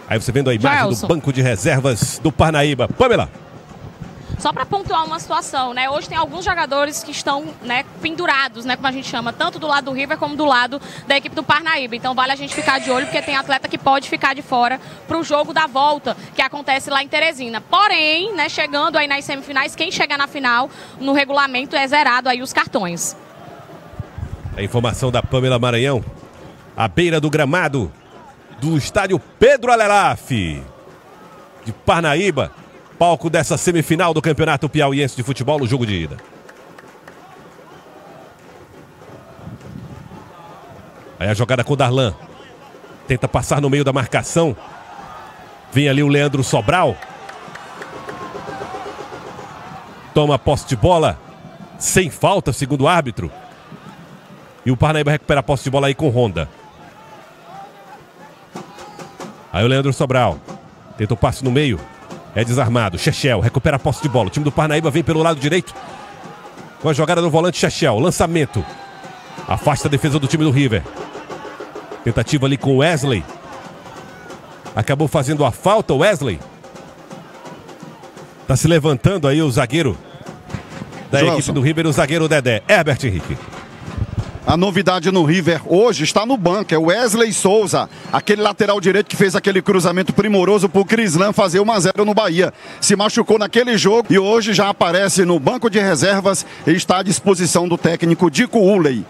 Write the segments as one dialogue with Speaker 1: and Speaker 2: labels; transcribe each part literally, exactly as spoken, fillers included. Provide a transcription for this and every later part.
Speaker 1: Aí você vendo a imagem
Speaker 2: Jailson.
Speaker 1: do banco de reservas do Parnaíba. Pamela.
Speaker 2: Só para pontuar uma situação, né? Hoje tem alguns jogadores que estão, né, pendurados, né, como a gente chama, tanto do lado do River como do lado da equipe do Parnaíba. Então vale a gente ficar de olho, porque tem atleta que pode ficar de fora para o jogo da volta, que acontece lá em Teresina. Porém, né, chegando aí nas semifinais, quem chegar na final, no regulamento é zerado aí os cartões.
Speaker 1: A informação da Pamela Maranhão, à beira do gramado do estádio Pedro Alelaf, de Parnaíba, palco dessa semifinal do Campeonato Piauiense de Futebol no jogo de ida. Aí a jogada com o Darlan. Tenta passar no meio da marcação. Vem ali o Leandro Sobral. Toma posse de bola. Sem falta, segundo o árbitro. E o Parnaíba recupera a posse de bola aí com Honda. Aí o Leandro Sobral. Tenta o passe no meio. É desarmado. Chechel recupera a posse de bola. O time do Parnaíba vem pelo lado direito. Com a jogada do volante Chechel. Lançamento. Afasta a defesa do time do River. Tentativa ali com o Wesley. Acabou fazendo a falta o Wesley. Tá se levantando aí o zagueiro da
Speaker 3: Joelson.
Speaker 1: equipe do River, o zagueiro Dedé. Herbert Henrique.
Speaker 3: A novidade no River hoje está no banco, é o Wesley Souza, aquele lateral direito que fez aquele cruzamento primoroso para o Crislan fazer um a zero no Bahia. Se machucou naquele jogo e hoje já aparece no banco de reservas e está à disposição do técnico Dico Uley.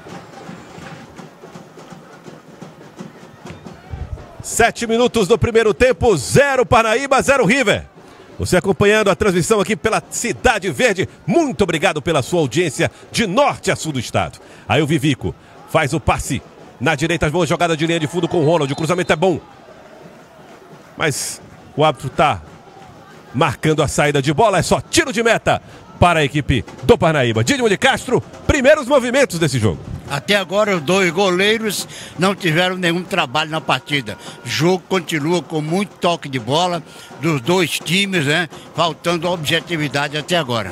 Speaker 1: Sete minutos do primeiro tempo, zero Parnaíba, zero River. Você acompanhando a transmissão aqui pela Cidade Verde, muito obrigado pela sua audiência de norte a sul do estado. Aí o Vivico faz o passe na direita, boa jogada de linha de fundo com o Ronald, o cruzamento é bom. Mas o árbitro está marcando a saída de bola, é só tiro de meta para a equipe do Parnaíba. Dídimo de Castro, primeiros movimentos desse jogo.
Speaker 4: Até agora os dois goleiros não tiveram nenhum trabalho na partida. O jogo continua com muito toque de bola dos dois times, né? Faltando objetividade até agora.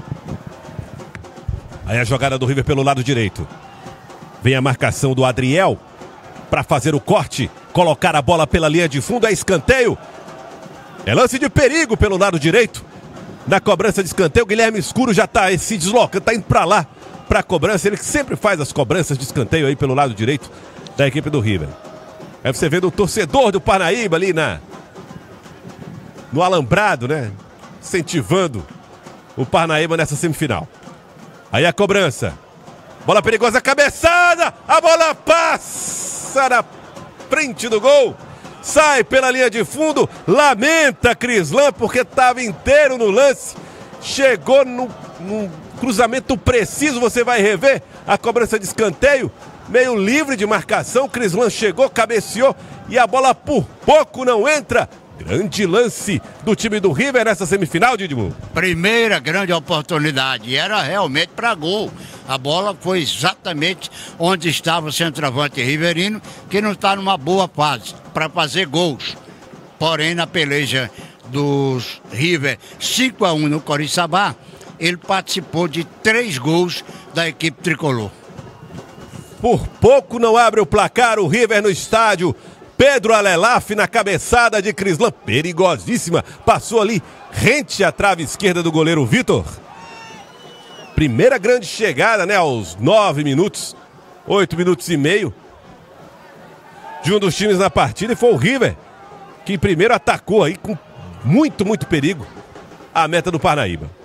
Speaker 1: Aí a jogada do River pelo lado direito. Vem a marcação do Adriel para fazer o corte, colocar a bola pela linha de fundo, é escanteio. É lance de perigo pelo lado direito. Na cobrança de escanteio, o Guilherme Escuro já está se deslocando, está indo para lá. Para a cobrança, ele que sempre faz as cobranças de escanteio aí pelo lado direito da equipe do River. Aí você vendo o torcedor do Parnaíba ali na no alambrado, né? Incentivando o Parnaíba nessa semifinal. Aí a cobrança. Bola perigosa, cabeçada! A bola passa na frente do gol. Sai pela linha de fundo. Lamenta Crislan porque estava inteiro no lance. Chegou no... no cruzamento preciso, você vai rever a cobrança de escanteio, meio livre de marcação, Crislan chegou, cabeceou e a bola por pouco não entra. Grande lance do time do River nessa semifinal, Didimo.
Speaker 4: Primeira grande oportunidade, era realmente para gol. A bola foi exatamente onde estava o centroavante riverino, que não está numa boa fase para fazer gols. Porém, na peleja dos River cinco a um no Coriçaba, ele participou de três gols da equipe tricolor.
Speaker 1: Por pouco não abre o placar o River no estádio. Pedro Alelaf na cabeçada de Crislan, perigosíssima. Passou ali, rente à trave esquerda do goleiro Vitor. Primeira grande chegada, né, aos nove minutos, oito minutos e meio de um dos times na partida. E foi o River que primeiro atacou aí com muito, muito perigo a meta do Parnaíba.